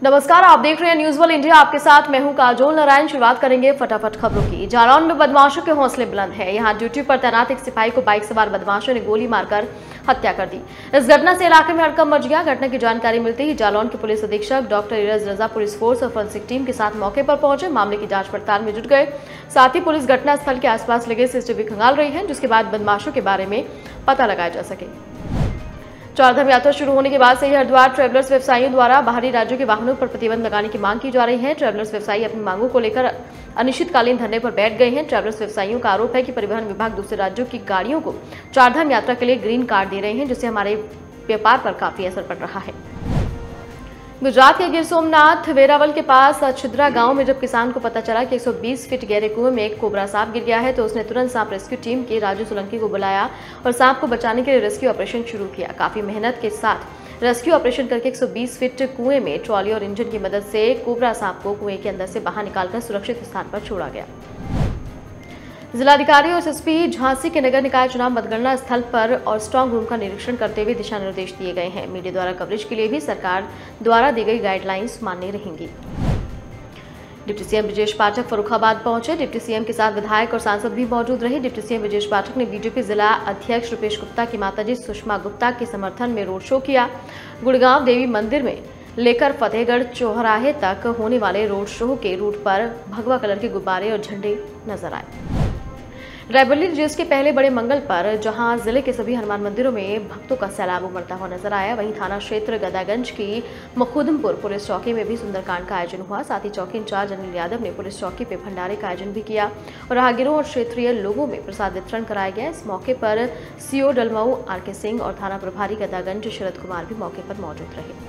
नमस्कार, आप देख रहे हैं न्यूज वर्ल्ड इंडिया। आपके साथ मैं हूं काजोल नारायण। शुरुआत करेंगे फटाफट खबरों की। जालौन में बदमाशों के हौसले बुलंद है। यहां ड्यूटी पर तैनात एक सिपाही को बाइक सवार बदमाशों ने गोली मारकर हत्या कर दी। इस घटना से इलाके में हड़कंप मच गया। घटना की जानकारी मिलते ही जालौन के पुलिस अधीक्षक doctor Iraj Raza police force और फोरेंसिक टीम के साथ मौके पर पहुंचे, मामले की जांच पड़ताल में जुट गए। साथ ही पुलिस घटनास्थल के आसपास लगे सीसीटीवी खंगाल रही है, जिसके बाद बदमाशों के बारे में पता लगाया जा सके। चारधाम यात्रा शुरू होने के बाद से ही हरिद्वार ट्रेवलर्स व्यवसायियों द्वारा बाहरी राज्यों के वाहनों पर प्रतिबंध लगाने की मांग की जा रही है। ट्रेवलर्स व्यवसायी अपनी मांगों को लेकर अनिश्चितकालीन धरने पर बैठ गए हैं। ट्रेवलर्स व्यवसायियों का आरोप है कि परिवहन विभाग दूसरे राज्यों की गाड़ियों को चारधाम यात्रा के लिए ग्रीन कार्ड दे रहे हैं, जिससे हमारे व्यापार पर काफी असर पड़ रहा है। गुजरात के गिर सोमनाथ वेरावल के पास छिद्रा गांव में जब किसान को पता चला कि 120 फीट गहरे कुएं में एक कोबरा सांप गिर गया है, तो उसने तुरंत सांप रेस्क्यू टीम के राजू सोलंकी को बुलाया और सांप को बचाने के लिए रेस्क्यू ऑपरेशन शुरू किया। काफी मेहनत के साथ रेस्क्यू ऑपरेशन करके 120 फीट कुएं में ट्रॉली और इंजन की मदद से कोबरा सांप को कुएं के अंदर से बाहर निकालकर सुरक्षित स्थान पर छोड़ा गया। जिलाधिकारी और एसएसपी झांसी के नगर निकाय चुनाव मतगणना स्थल पर और स्ट्रांग रूम का निरीक्षण करते हुए दिशा निर्देश दिए गए हैं। मीडिया द्वारा कवरेज के लिए भी सरकार द्वारा दी गई गाइडलाइंस मान्य रहेंगी। डिप्टी सीएम ब्रजेश पाठक फर्रुखाबाद पहुंचे। डिप्टी सीएम के साथ विधायक और सांसद भी मौजूद रहे। डिप्टी सीएम ब्रजेश पाठक ने बीजेपी जिला अध्यक्ष रुपेश गुप्ता की माताजी सुषमा गुप्ता के समर्थन में रोड शो किया। गुड़गांव देवी मंदिर में लेकर फतेहगढ़ चौराहे तक होने वाले रोड शो के रूट पर भगवा कलर के गुब्बारे और झंडे नजर आए। रायबरेली रिलीज के पहले बड़े मंगल पर जहां जिले के सभी हनुमान मंदिरों में भक्तों का सैलाब उमड़ता हुआ नजर आया, वहीं थाना क्षेत्र गदागंज की मखदुमपुर पुलिस चौकी में भी सुंदरकांड का आयोजन हुआ। साथ ही चौकी इंचार्ज अनिल यादव ने पुलिस चौकी पे भंडारे का आयोजन भी किया और राहगीरों और क्षेत्रीय लोगों में प्रसाद वितरण कराया गया। इस मौके पर सीओ डलमऊ आरके सिंह और थाना प्रभारी गदागंज शरद कुमार भी मौके पर मौजूद रहे।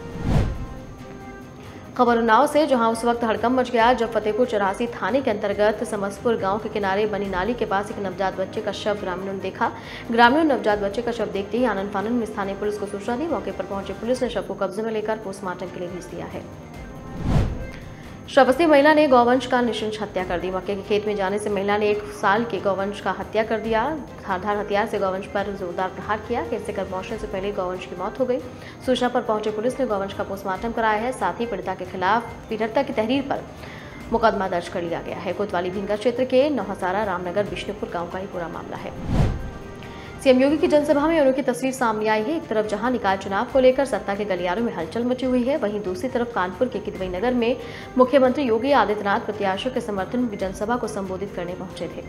खबर उन्नाव से, जहां उस वक्त हड़कंप मच गया जब फतेहपुर चौरासी थाने के अंतर्गत समसपुर गांव के किनारे बनी नाली के पास एक नवजात बच्चे का शव ग्रामीणों ने देखा। ग्रामीणों ने नवजात बच्चे का शव देखते ही आनन फानन में स्थानीय पुलिस को सूचना दी। मौके पर पहुंचे पुलिस ने शव को कब्जे में लेकर पोस्टमार्टम के लिए भेज दिया है। श्रावस्ती महिला ने गौवंश का निशंस हत्या कर दी। मक्के के खेत में जाने से महिला ने 1 साल के गौवंश का हत्या कर दिया। धारदार हथियार से गौवंश पर जोरदार प्रहार किया। कैसे कर पहुंचने से पहले गौवंश की मौत हो गई। सूचना पर पहुंचे पुलिस ने गौवंश का पोस्टमार्टम कराया है। साथ ही पीड़िता के खिलाफ पीड़िता की तहरीर पर मुकदमा दर्ज कर लिया गया है। कोतवाली भींगा क्षेत्र के नौहसारा रामनगर विष्णुपुर गाँव का ही पूरा मामला है। सीएम योगी की जनसभा में उनकी तस्वीर सामने आई है। एक तरफ जहां निकाय चुनाव को लेकर सत्ता के गलियारों में हलचल मची हुई है, वहीं दूसरी तरफ कानपुर के किदवई नगर में मुख्यमंत्री योगी आदित्यनाथ प्रत्याशियों के समर्थन में जनसभा को संबोधित करने पहुंचे थे।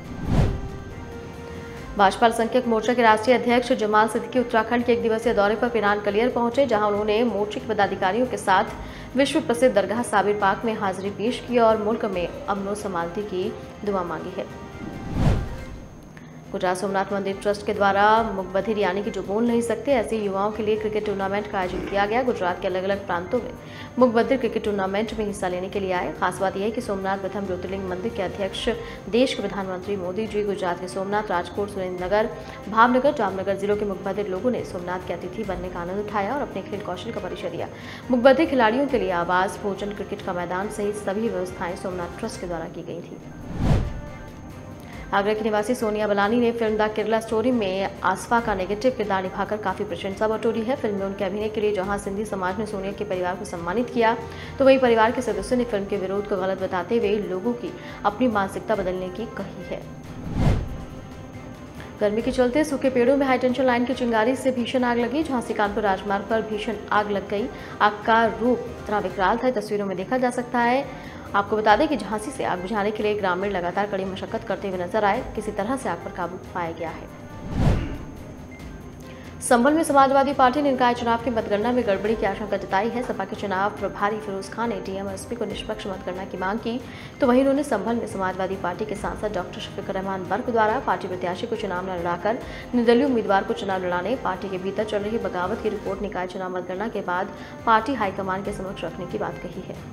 भाजपा अल्पसंख्यक मोर्चा के राष्ट्रीय अध्यक्ष जमाल सिद्दीकी उत्तराखंड के 1 दिवसीय दौरे पर पिनान कलियर पहुंचे, जहां उन्होंने मोर्चे के पदाधिकारियों के साथ विश्व प्रसिद्ध दरगाह साबिर पाक में हाजिरी पेश की और मुल्क में अमन व समानता की दुआ मांगी है। गुजरात सोमनाथ मंदिर ट्रस्ट के द्वारा मुकबधिर यानी कि जो बोल नहीं सकते ऐसे युवाओं के लिए क्रिकेट टूर्नामेंट का आयोजन किया गया। गुजरात के अलग अलग प्रांतों में मुकबधिर क्रिकेट टूर्नामेंट में हिस्सा लेने के लिए आए। खास बात यह है कि सोमनाथ प्रथम ज्योतिर्लिंग मंदिर के अध्यक्ष देश के प्रधानमंत्री मोदी जी गुजरात के सोमनाथ, राजकोट, सुरेंद्रनगर, भावनगर, जामनगर जिलों के मुकबधिर लोगों ने सोमनाथ के अतिथि बनने का आनंद उठाया और अपने खेल कौशल का परिचय दिया। मुकबधिर खिलाड़ियों के लिए आवास, भोजन, क्रिकेट का मैदान सहित सभी व्यवस्थाएं सोमनाथ ट्रस्ट के द्वारा की गई थी। आगरा की निवासी सोनिया बलानी ने फिल्म द केरला स्टोरी में आसफा का नेगेटिव किरदार निभाकर काफी प्रशंसा बटोरी है। फिल्म में उनके अभिनय के लिए जहां सिंधी समाज ने सोनिया के परिवार को सम्मानित किया, तो वहीं परिवार के सदस्यों ने फिल्म के विरोध को गलत बताते हुए लोगों की अपनी मानसिकता बदलने की कही है। गर्मी के चलते सूखे पेड़ों में हाईटेंशन लाइन की चिंगारी से भीषण आग लगी। झांसी कानपुर राजमार्ग पर भीषण आग लग गई। आग का रूप इतना विकराल था, तस्वीरों में देखा जा सकता है। आपको बता दें कि झांसी से आग बुझाने के लिए ग्रामीण लगातार कड़ी मशक्कत करते हुए नजर आए। किसी तरह से आग पर काबू पाया गया है। संभल में समाजवादी पार्टी ने निकाय चुनाव की मतगणना में गड़बड़ी की आशंका जताई है। सपा के चुनाव प्रभारी फिरोज खान ने डीएम और एसपी को निष्पक्ष मतगणना की मांग की, तो वहीं उन्होंने संभल में समाजवादी पार्टी के सांसद डॉक्टर शफीकुर रहमान बर्क द्वारा पार्टी प्रत्याशी को चुनाव न लड़ाकर निर्दलीय उम्मीदवार को चुनाव लड़ाने, पार्टी के भीतर चल रही बगावत की रिपोर्ट निकाय चुनाव मतगणना के बाद पार्टी हाईकमान के समक्ष रखने की बात कही है।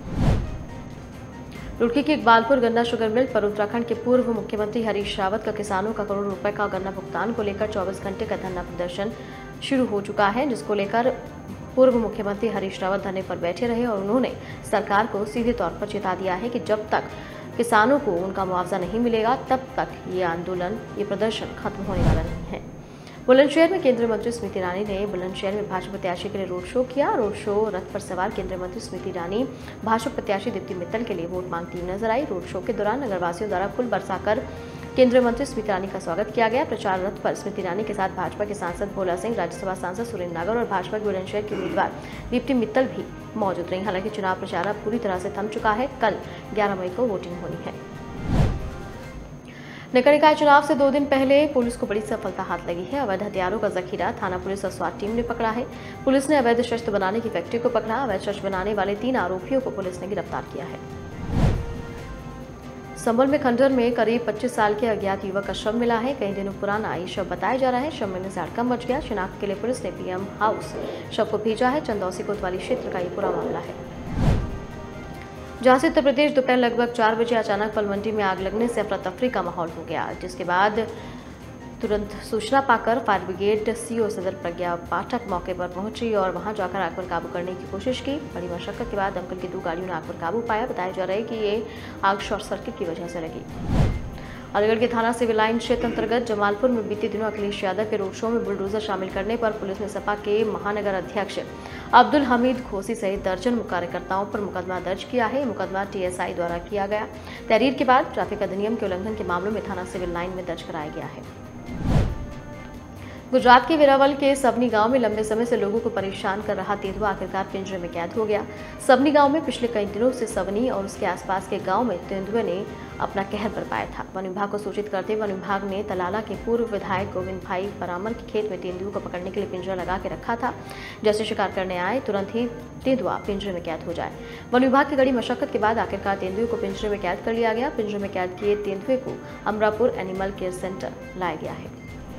रुड़की के इकबालपुर गन्ना शुगर मिल पर उत्तराखंड के पूर्व मुख्यमंत्री हरीश रावत का किसानों का करोड़ों रुपए का गन्ना भुगतान को लेकर 24 घंटे का धरना प्रदर्शन शुरू हो चुका है, जिसको लेकर पूर्व मुख्यमंत्री हरीश रावत धरने पर बैठे रहे और उन्होंने सरकार को सीधे तौर पर चेता दिया है कि जब तक किसानों को उनका मुआवजा नहीं मिलेगा तब तक ये आंदोलन, ये प्रदर्शन खत्म होने वाला नहीं है। बुलंदशहर में केंद्रीय मंत्री स्मृति ईरानी ने बुलंदशहर में भाजपा प्रत्याशी के लिए रोड शो किया। रोड शो रथ पर सवार केंद्रीय मंत्री स्मृति ईरानी भाजपा प्रत्याशी दीप्ति मित्तल के लिए वोट मांगती हुई नजर आई। रोड शो के दौरान नगरवासियों द्वारा फूल बरसाकर केंद्रीय मंत्री स्मृति ईरानी का स्वागत किया गया। प्रचार रथ पर स्मृति ईरानी के साथ भाजपा के सांसद भोला सिंह, राज्यसभा सांसद सुरेंद्र नागर और भाजपा के बुलंदशहर की उम्मीदवार दीप्ति मित्तल भी मौजूद रही। हालांकि चुनाव प्रचार अब पूरी तरह से थम चुका है। कल 11 मई को वोटिंग होनी है। नगर निकाय चुनाव से 2 दिन पहले पुलिस को बड़ी सफलता हाथ लगी है। अवैध हथियारों का जखीरा थाना पुलिस और स्वाट टीम ने पकड़ा है। पुलिस ने अवैध शस्त्र बनाने की फैक्ट्री को पकड़ा। अवैध शस्त्र बनाने वाले 3 आरोपियों को पुलिस ने गिरफ्तार किया है। संभल में खंडर में करीब 25 साल के अज्ञात युवक का शव मिला है। कई दिनों पुराना ये शव बताया जा रहा है। शव मिलने से हड़कंप मच गया। शिनाख्त के लिए पुलिस ने पीएम हाउस शव को भेजा है। चंदौसी कोतवाली क्षेत्र का ये पूरा मामला है, जहां से उत्तर प्रदेश दोपहर लगभग 4 बजे अचानक फल मंडी में आग लगने से अफरा तफरी का माहौल हो गया, जिसके बाद तुरंत सूचना पाकर फायर ब्रिगेड सीओ सदर प्रज्ञा पाठक मौके पर पहुंची और वहां जाकर आग पर काबू करने की कोशिश की। बड़ी मशक्कत के बाद दमकल की 2 गाड़ियों ने आग पर काबू पाया। बताया जा रहा है कि ये आग शॉर्ट सर्किट की वजह से लगी। अलीगढ़ के थाना सिविल लाइन क्षेत्र अंतर्गत जमालपुर में बीते दिनों अखिलेश यादव के रोड शो में बुलडोजर शामिल करने पर पुलिस ने सपा के महानगर अध्यक्ष अब्दुल हमीद घोसी सहित दर्जन कार्यकर्ताओं पर मुकदमा दर्ज किया है। मुकदमा टीएसआई द्वारा किया गया। तहरीर के बाद ट्रैफिक अधिनियम के उल्लंघन के मामलों में थाना सिविल लाइन में दर्ज कराया गया है। गुजरात के वेरावल के सबनी गांव में लंबे समय से लोगों को परेशान कर रहा तेंदुआ आखिरकार पिंजरे में कैद हो गया। सबनी गांव में पिछले कई दिनों से सबनी और उसके आसपास के गांव में तेंदुए ने अपना कहर बरपाया था। वन विभाग को सूचित करते वन विभाग ने तलाला के पूर्व विधायक गोविंद भाई परामर के खेत में तेंदुए को पकड़ने के लिए पिंजरा लगा के रखा था। जैसे शिकार करने आए तुरंत ही तेंदुआ पिंजरे में कैद हो जाए। वन विभाग की कड़ी मशक्कत के बाद आखिरकार तेंदुए को पिंजरे में कैद कर लिया गया। पिंजरे में कैद किए तेंदुए को अमरापुर एनिमल केयर सेंटर लाया गया है।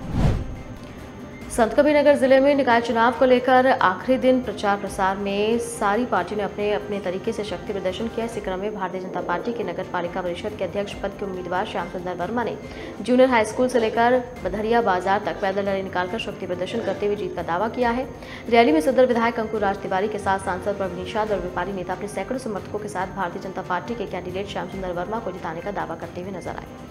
संतकबीरनगर जिले में निकाय चुनाव को लेकर आखिरी दिन प्रचार प्रसार में सारी पार्टियों ने अपने अपने तरीके से शक्ति प्रदर्शन किया। इसी क्रम में भारतीय जनता पार्टी के नगर पालिका परिषद के अध्यक्ष पद के उम्मीदवार श्याम सुंदर वर्मा ने जूनियर हाई स्कूल से लेकर बधरिया बाजार तक पैदल रैली निकालकर शक्ति प्रदर्शन करते हुए जीत का दावा किया है। रैली में सदर विधायक अंकुर राज तिवारी के साथ सांसद प्रवीण निषाद और व्यापारी नेता अपने सैकड़ों समर्थकों के साथ भारतीय जनता पार्टी के कैंडिडेट श्याम सुंदर वर्मा को जिताने का दावा करते हुए नजर आए।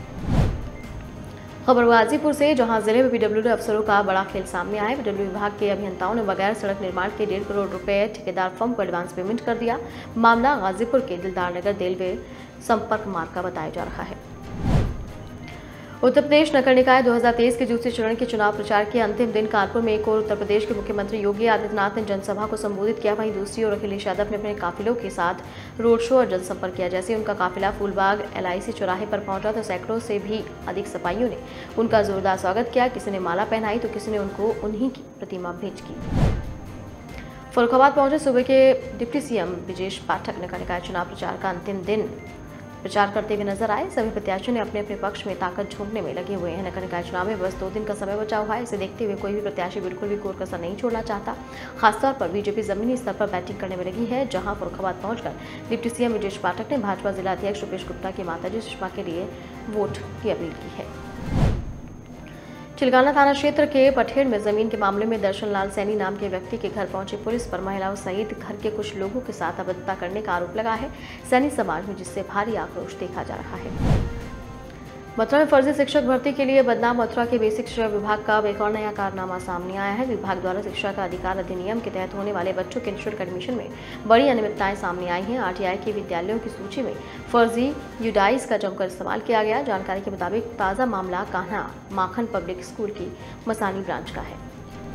खबर गाजीपुर से, जहां जिले में पीडब्ल्यूडी अफसरों का बड़ा खेल सामने आया। पीडब्ल्यूडी विभाग के अभियंताओं ने बगैर सड़क निर्माण के 1.5 करोड़ रुपए ठेकेदार फर्म को एडवांस पेमेंट कर दिया। मामला गाजीपुर के दिलदार नगर रेलवे संपर्क मार्ग का बताया जा रहा है। उत्तर प्रदेश नगर निकाय 2023 के दूसरे चरण के चुनाव प्रचार के अंतिम दिन कानपुर में एक और उत्तर प्रदेश के मुख्यमंत्री योगी आदित्यनाथ ने जनसभा को संबोधित किया। वहीं दूसरी ओर अखिलेश यादव ने अपने काफिलों के साथ रोड शो और जनसंपर्क किया। जैसे उनका काफिला फूलबाग LIC चौराहे पर पहुंचा तो सैकड़ों से भी अधिक सिपाहियों ने उनका जोरदार स्वागत किया। किसी ने माला पहनाई तो किसी ने उनको उन्हीं की प्रतिमा भेंट की। फर्रुखाबाद पहुंचे सूबे के डिप्टी CM ब्रजेश पाठक नगर निकाय चुनाव प्रचार का अंतिम दिन प्रचार करते हुए नजर आए। सभी प्रत्याशियों ने अपने अपने पक्ष में ताकत झोंकने में लगे हुए हैं। नगर निकाय चुनाव में बस 2 दिन का समय बचा हुआ है। इसे देखते हुए कोई भी प्रत्याशी बिल्कुल भी कोर कसर नहीं छोड़ना चाहता। खासतौर पर बीजेपी जमीनी स्तर पर बैटिंग करने में लगी है, जहां फर्रुखाबाद पहुंचकर डिप्टी CM ब्रजेश पाठक ने भाजपा जिला अध्यक्ष रुपेश गुप्ता की माताजी सुषमा के लिए वोट की अपील की है। चिलगाना थाना क्षेत्र के पठेड़ में जमीन के मामले में दर्शन लाल सैनी नाम के व्यक्ति के घर पहुंची पुलिस पर महिलाओं सहित घर के कुछ लोगों के साथ अभद्रता करने का आरोप लगा है सैनी समाज में, जिससे भारी आक्रोश देखा जा रहा है। मथुरा में फर्जी शिक्षक भर्ती के लिए बदनाम मथुरा के बेसिक शिक्षा विभाग का एक और नया कारनामा सामने आया है। विभाग द्वारा शिक्षा का अधिकार अधिनियम के तहत होने वाले बच्चों के निःशुल्क एडमिशन में बड़ी अनियमितताएं सामने आई हैं। RTI के विद्यालयों की सूची में फर्जी यूडाइस का जमकर इस्तेमाल किया गया। जानकारी के मुताबिक ताज़ा मामला कान्हा माखन पब्लिक स्कूल की मसानी ब्रांच का है।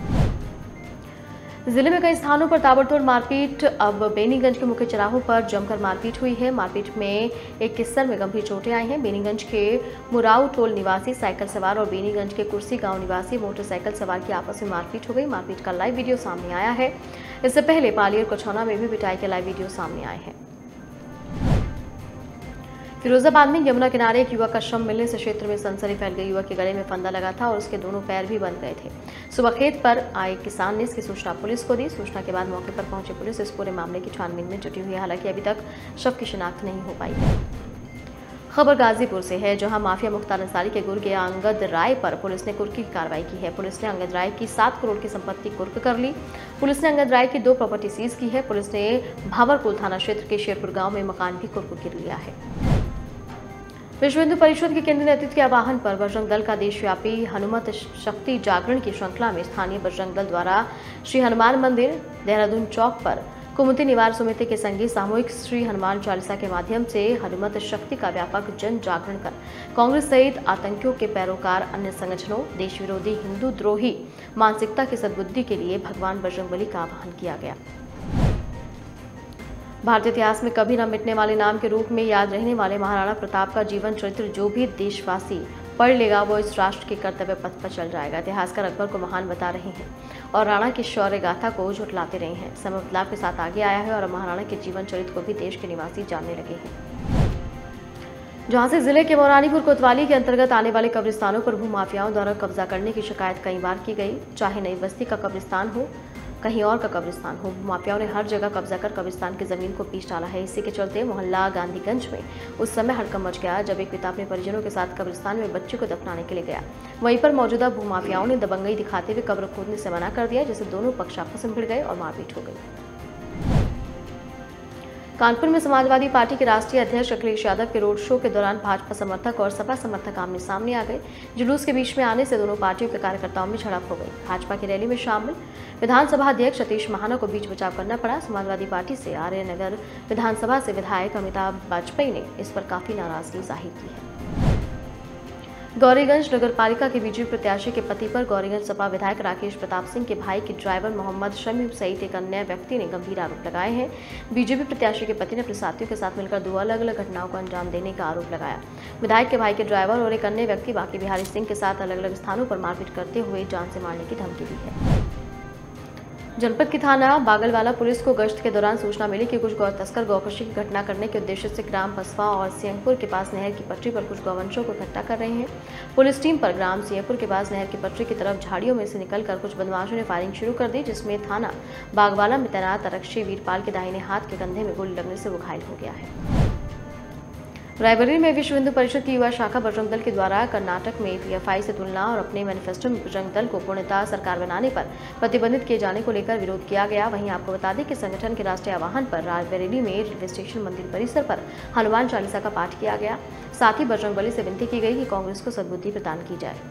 जिले में कई स्थानों पर ताबड़तोड़ मारपीट। अब बेनीगंज के मुख्य चौराहों पर जमकर मारपीट हुई है। मारपीट में एक किस्सर में गंभीर चोटें आई हैं। बेनीगंज के मुराऊ टोल निवासी साइकिल सवार और बेनीगंज के कुर्सी गांव निवासी मोटरसाइकिल सवार की आपस में मारपीट हो गई। मारपीट का लाइव वीडियो सामने आया है। इससे पहले पाली और कछौना में भी पिटाई के लाइव वीडियो सामने आए हैं। फिरोजाबाद में यमुना किनारे एक युवक का शव मिलने से क्षेत्र में सनसनी फैल गई। युवक के गले में फंदा लगा था और उसके दोनों पैर भी बंध गए थे। सुबह खेत पर आए किसान ने इसकी सूचना पुलिस को दी। सूचना के बाद मौके पर पहुंची पुलिस इस पूरे मामले की छानबीन में जुटी हुई है। हालांकि अभी तक शव की शिनाख्त नहीं हो पाई है। खबर गाजीपुर से है, जहां माफिया मुख्तार अंसारी के गुर्गे अंगद राय पर पुलिस ने कुर्की की कार्रवाई की है। पुलिस ने अंगद राय की 7 करोड़ की संपत्ति कुर्क कर ली। पुलिस ने अंगद राय की 2 प्रॉपर्टी सीज की है। पुलिस ने भावरकुल थाना क्षेत्र के शेरपुर गांव में मकान भी कुर्क कर लिया है। विश्व हिंदू परिषद के केंद्रीय नेतृत्व के आह्वान पर बजरंग दल का देशव्यापी हनुमत शक्ति जागरण की श्रृंखला में स्थानीय बजरंग दल द्वारा श्री हनुमान मंदिर देहरादून चौक पर कुमुदी निवार समिति के संगी सामूहिक श्री हनुमान चालीसा के माध्यम से हनुमत शक्ति का व्यापक जन जागरण कर कांग्रेस सहित आतंकियों के पैरोकार अन्य संगठनों, देश विरोधी, हिंदू द्रोही मानसिकता की सद्बुद्धि के लिए भगवान बजरंगबली का आह्वान किया गया। भारतीय इतिहास में कभी न मिटने वाले नाम के रूप में याद रहने वाले महाराणा प्रताप का जीवन चरित्र जो भी देशवासी पढ़ लेगा वो इस राष्ट्र के कर्तव्य पथ पर चल जाएगा। इतिहासकार अकबर को महान बता रहे हैं और राणा की शौर्य गाथा को झुठलाते रहे हैं। समय बदलाव के साथ आगे आया है और महाराणा के जीवन चरित्र को भी देश के निवासी जानने लगे हैं। झांसी जिले के मौरानीपुर कोतवाली के अंतर्गत आने वाले कब्रिस्तानों पर भूमाफियाओं द्वारा कब्जा करने की शिकायत कई बार की गई। चाहे नई बस्ती का कब्रिस्तान हो, कहीं और का कब्रिस्तान हो, माफियाओं ने हर जगह कब्जा कर कब्रिस्तान की जमीन को पीस डाला है। इसी के चलते मोहल्ला गांधीगंज में उस समय हड़कंप मच गया जब एक पिता अपने परिजनों के साथ कब्रिस्तान में बच्चे को दफनाने के लिए गया। वहीं पर मौजूदा भूमाफियाओं ने दबंगई दिखाते हुए कब्र खोदने से मना कर दिया, जिससे दोनों पक्ष आपस में भिड़ गए और मारपीट हो गई। कानपुर में समाजवादी पार्टी के राष्ट्रीय अध्यक्ष अखिलेश यादव के रोड शो के दौरान भाजपा समर्थक और सपा समर्थक आमने सामने आ गए। जुलूस के बीच में आने से दोनों पार्टियों के कार्यकर्ताओं में झड़प हो गई। भाजपा की रैली में शामिल विधानसभा अध्यक्ष सतीश महाना को बीच बचाव करना पड़ा। समाजवादी पार्टी से आर्य नगर विधानसभा से विधायक अमिताभ वाजपेयी ने इस पर काफी नाराजगी जाहिर की है। गौरीगंज नगर पालिका के बीजेपी प्रत्याशी के पति पर गौरीगंज सपा विधायक राकेश प्रताप सिंह के भाई के ड्राइवर मोहम्मद शमी सहित एक अन्य व्यक्ति ने गंभीर आरोप लगाए हैं। बीजेपी प्रत्याशी के पति ने अपने साथियों के साथ मिलकर 2 अलग-अलग घटनाओं को अंजाम देने का आरोप लगाया। विधायक के भाई के ड्राइवर और एक अन्य व्यक्ति बाकी बिहारी सिंह के साथ अलग-अलग स्थानों पर मारपीट करते हुए जान से मारने की धमकी दी है। जनपद की थाना बागलवाला पुलिस को गश्त के दौरान सूचना मिली कि कुछ गौ तस्कर गौकशी की घटना करने के उद्देश्य से ग्राम बसवा और सिंहपुर के पास नहर की पटरी पर कुछ गौवंशों को इकट्ठा कर रहे हैं। पुलिस टीम पर ग्राम सिंहपुर के पास नहर की पटरी की तरफ झाड़ियों में से निकलकर कुछ बदमाशों ने फायरिंग शुरू कर दी, जिसमें थाना बागवाला में तैनात आरक्षी वीरपाल के दाहिने हाथ के कंधे में गोली लगने से वो घायल हो गया है। रायबरेली में विश्व हिंदू परिषद की युवा शाखा बजरंग दल के द्वारा कर्नाटक में पीएफआई से तुलना और अपने मैनिफेस्टो में बजरंग दल को पूर्णतः सरकार बनाने पर प्रतिबंधित किए जाने को लेकर विरोध किया गया। वहीं आपको बता दें कि संगठन के राष्ट्रीय आह्वान पर रायबरेली में रेलवे स्टेशन मंदिर परिसर पर हनुमान चालीसा का पाठ किया गया। साथ ही बजरंगबली से विनती की गई कि कांग्रेस को सद्बुद्धि प्रदान की जाए।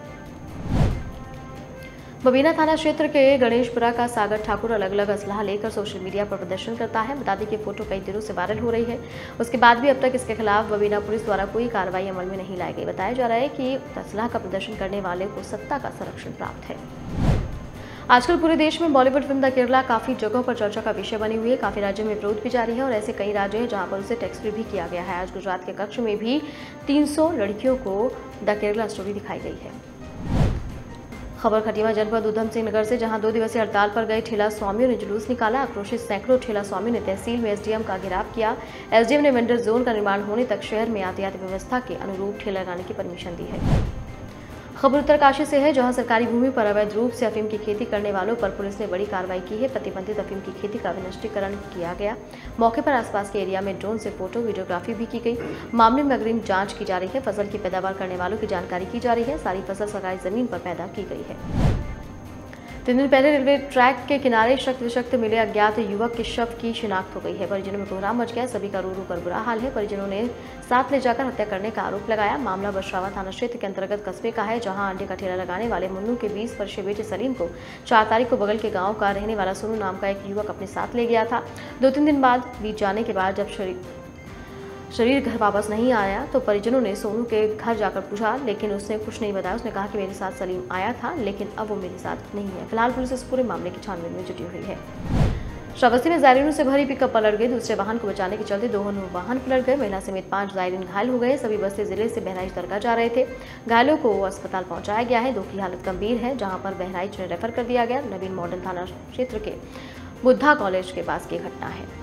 बबीना थाना क्षेत्र के गणेशपुरा का सागर ठाकुर अलग अलग असलाह लेकर सोशल मीडिया पर प्रदर्शन करता है। बता दें कि फोटो कई दिनों से वायरल हो रही है। उसके बाद भी अब तक इसके खिलाफ बबीना पुलिस द्वारा कोई कार्रवाई अमल में नहीं लाई गई। बताया जा रहा है कि असलाह का प्रदर्शन करने वाले को सत्ता का संरक्षण प्राप्त है। आजकल पूरे देश में बॉलीवुड फिल्म द केरला काफी जगहों पर चर्चा का विषय बनी हुई है। काफी राज्यों में विरोध भी जारी है और ऐसे कई राज्य हैं जहां पर उसे टैक्स फ्री भी किया गया है। आज गुजरात के कक्ष में भी 300 लड़कियों को द केरला स्टोरी दिखाई गई है। खबर खटीमा जनपद उधम सिंह नगर से, जहां 2 दिवसीय हड़ताल पर गए ठेला स्वामियों ने जुलूस निकाला। आक्रोशित सैकड़ों ठेला स्वामियों ने तहसील में एसडीएम का घेराव किया। एसडीएम ने वेंडर जोन का निर्माण होने तक शहर में यातायात व्यवस्था के अनुरूप ठेला लगाने की परमिशन दी है। खबर उत्तरकाशी से है, जहां सरकारी भूमि पर अवैध रूप से अफीम की खेती करने वालों पर पुलिस ने बड़ी कार्रवाई की है। प्रतिबंधित अफीम की खेती का विनष्टीकरण किया गया। मौके पर आसपास के एरिया में ड्रोन से फोटो वीडियोग्राफी भी की गई। मामले में अग्रिम जांच की जा रही है। फसल की पैदावार करने वालों की जानकारी की जा रही है। सारी फसल सरकारी जमीन पर पैदा की गई है। 3 दिन पहले रेलवे ट्रैक के किनारे शक्त विशक्त मिले अज्ञात युवक के शव की शिनाख्त हो गई है। परिजनों में कोहराम मच गया। सभी का रो रो कर बुरा हाल है। परिजनों ने साथ ले जाकर हत्या करने का आरोप लगाया। मामला बशरावा थाना क्षेत्र के अंतर्गत कस्बे का है, जहां अंडे का ठेला लगाने वाले मुन्नू के 20 वर्षीय बेटे सलीम को 4 तारीख को बगल के गाँव का रहने वाला सोनू नाम का एक युवक अपने साथ ले गया था। 2-3 दिन बाद बीत जाने के बाद जब शरीर घर वापस नहीं आया तो परिजनों ने सोनू के घर जाकर पूछा, लेकिन उसने कुछ नहीं बताया। उसने कहा कि मेरे साथ सलीम आया था, लेकिन अब वो मेरे साथ नहीं है। फिलहाल पुलिस इस पूरे मामले की छानबीन में जुटी हुई है। श्रावस्ती में जायरीनों से भरी पिकअप पलट गई। दूसरे वाहन को बचाने के चलते 2 वाहन पलट गए। महिला समेत 5 जायरीन घायल हो गए। सभी बस्ती जिले से बहराइच दरगाह जा रहे थे। घायलों को अस्पताल पहुंचाया गया है। 2 की हालत गंभीर है, जहां पर बहराइच में रेफर कर दिया गया। नवीन मॉडल थाना क्षेत्र के बुद्धा कॉलेज के पास की घटना है।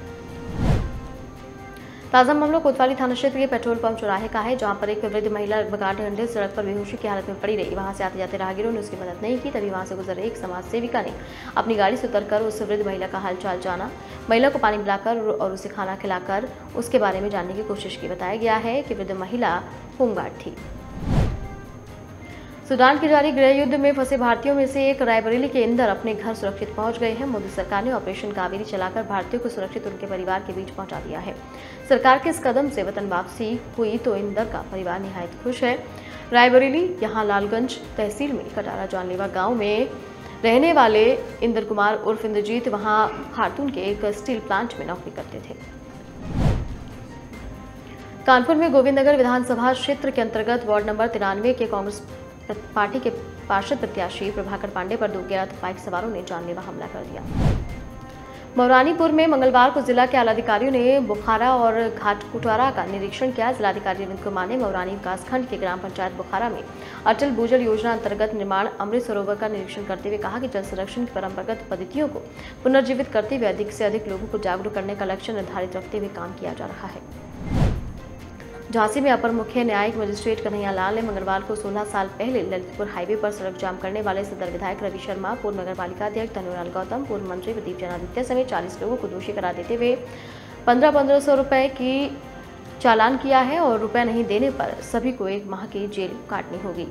ताजा मामला कोतवाली थाना क्षेत्र के पेट्रोल पंप चौराहे का है, जहां पर एक वृद्ध महिला बगाटे अंडे सड़क पर बेहोशी की हालत में पड़ी रही। वहां से आते जाते राहगीरों ने उसकी मदद नहीं की। तभी वहां से गुजर एक समाज सेविका ने अपनी गाड़ी से उतरकर उस वृद्ध महिला का हालचाल जाना, महिला को पानी पिलाकर और उसे खाना खिलाकर उसके बारे में जानने की कोशिश की। बताया गया है कि वृद्ध महिला होमगार्ड थी। सूडान के जारी गृह युद्ध में फंसे भारतीयों में से एक रायबरेली के इंदर अपने घर सुरक्षित पहुंच गए हैं। मोदी सरकार ने ऑपरेशन कावेरी चलाकर भारतीयों को सुरक्षित उनके परिवार के बीच पहुंचा दिया है। सरकार के इस कदम से वतन वापसी हुई तो इंदर का परिवार निहायत खुश है। रायबरेली यहां लालगंज तहसील में कटारा जानलेवा गांव में रहने वाले इंदर कुमार उर्फ इंद्रजीत वहां खारतून के एक स्टील प्लांट में नौकरी करते थे। कानपुर में गोविंदनगर विधानसभा क्षेत्र के अंतर्गत वार्ड नंबर 93 के कांग्रेस पार्टी के पार्षद प्रत्याशी प्रभाकर पांडे पर 2 अज्ञात बाइक सवारों ने जानलेवा हमला कर दिया। मौरानीपुर में मंगलवार को जिला के आलाधिकारियों ने बुखारा और घाटकुटवारा का निरीक्षण किया। जिलाधिकारी रविंद्र कुमार ने मौरानी विकासखंड के ग्राम पंचायत बुखारा में अटल भूजल योजना अंतर्गत निर्माण अमृत सरोवर का निरीक्षण करते हुए कहा कि जल संरक्षण की परंपरागत पद्धतियों को पुनर्जीवित करते हुए अधिक से अधिक लोगों को जागरूक करने का लक्ष्य निर्धारित रखते हुए काम किया जा रहा है। झांसी में अपर मुख्य न्यायिक मजिस्ट्रेट कन्हैया लाल ने मंगलवार को 16 साल पहले ललितपुर हाईवे पर सड़क जाम करने वाले सदर विधायक रवि शर्मा, पूर्व नगरपालिका अध्यक्ष धनुराल गौतम, पूर्व मंत्री प्रदीप जनादित्य समेत 40 लोगों को दोषी करार देते हुए 1500 रुपए की चालान किया है और रुपए नहीं देने पर सभी को 1 माह की जेल काटनी होगी।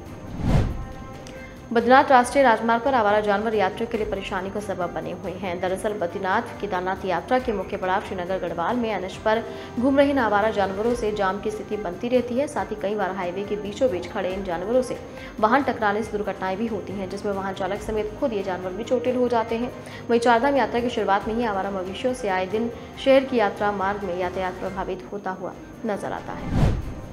बद्रीनाथ राष्ट्रीय राजमार्ग पर आवारा जानवर यात्रियों के लिए परेशानी का सबब बने हुए हैं। दरअसल बद्रीनाथ केदारनाथ यात्रा के मुख्य पड़ाव श्रीनगर गढ़वाल में एनएच पर घूम रहे इन आवारा जानवरों से जाम की स्थिति बनती रहती है। साथ ही कई बार हाईवे के बीचों बीच खड़े इन जानवरों से वाहन टकराने से दुर्घटनाएं भी होती हैं, जिसमें वाहन चालक समेत खुद ये जानवर भी चोटिल हो जाते हैं। वहीं चारधाम यात्रा की शुरुआत में ही आवारा मवेशियों से आए दिन शहर की यात्रा मार्ग में यातायात प्रभावित होता हुआ नजर आता है।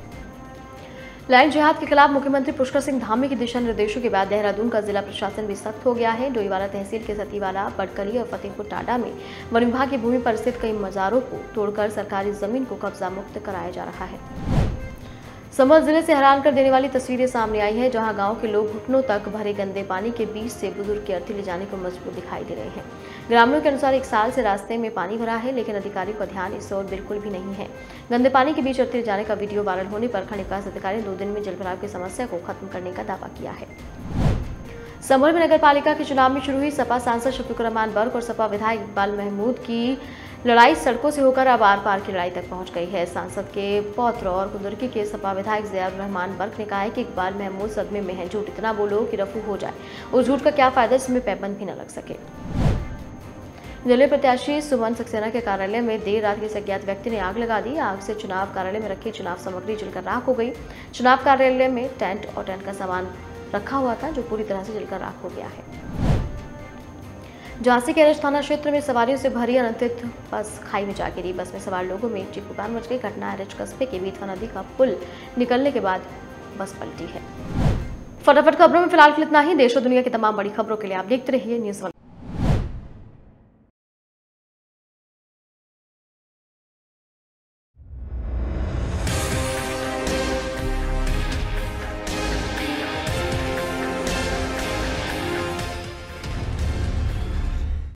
लैंड जिहाद के खिलाफ मुख्यमंत्री पुष्कर सिंह धामी के दिशा निर्देशों के बाद देहरादून का जिला प्रशासन भी सख्त हो गया है। डोईवाला तहसील के सतीवाला, बड़कली और फतेहपुर टाडा में वन विभाग की भूमि पर स्थित कई मजारों को तोड़कर सरकारी जमीन को कब्जा मुक्त कराया जा रहा है। संभल जिले से हैरान कर देने वाली तस्वीरें सामने आई है, जहां गांव के लोग घुटनों तक भरे गंदे पानी के बीच से बुजुर्ग की अर्थी ले जाने को मजबूर दिखाई दे रहे हैं। ग्रामीणों के अनुसार 1 साल से रास्ते में पानी भरा है, लेकिन अधिकारियों का ध्यान इस ओर बिल्कुल भी नहीं है। गंदे पानी के बीच अर्थी ले जाने का वीडियो वायरल होने पर खंड विकास अधिकारी ने 2 दिन में जलभराव की समस्या को खत्म करने का दावा किया है। संभल में नगर पालिका के चुनाव में शुरू हुई सपा सांसद शफीकुर रहमान बर्क और सपा विधायक इकबाल महमूद की लड़ाई सड़कों से होकर अब आर पार की लड़ाई तक पहुंच गई है। सांसद के पौत्र और कुंदरकी के सपा विधायक ज़ियाउर रहमान बर्क ने कहा है कि इकबाल महमूद सदमे में है, झूठ इतना बोलो कि रफू हो जाए। उस झूठ का क्या फायदा जिसमें पैबंद भी न लग सके। निर्दलीय प्रत्याशी सुमन सक्सेना के कार्यालय में देर रात किसी अज्ञात व्यक्ति ने आग लगा दी। आग से चुनाव कार्यालय में रखी चुनाव सामग्री जलकर राख हो गई। चुनाव कार्यालय में टेंट और टेंट का सामान रखा हुआ था, जो पूरी तरह से जलकर राख हो गया है। झांसी के एनएच थाना क्षेत्र में सवारियों से भरी अनियंत्रित बस खाई में जा गिरी। बस में सवार लोगों में चिपचिपाहट मच गई। घटना एनएच कस्बे के बीतवा नदी का पुल निकलने के बाद बस पलटी है। फटाफट खबरों में फिलहाल इतना ही। देश और दुनिया की तमाम बड़ी खबरों के लिए आप देखते रहिए न्यूज़ 1।